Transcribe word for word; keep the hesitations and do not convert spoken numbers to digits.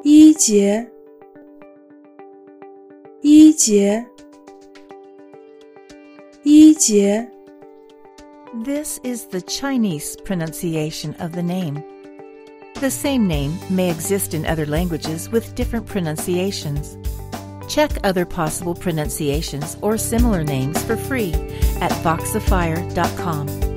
Yī-Jié, Yijie, Yijie. This is the Chinese pronunciation of the name. The same name may exist in other languages with different pronunciations. Check other possible pronunciations or similar names for free at voxifier dot com.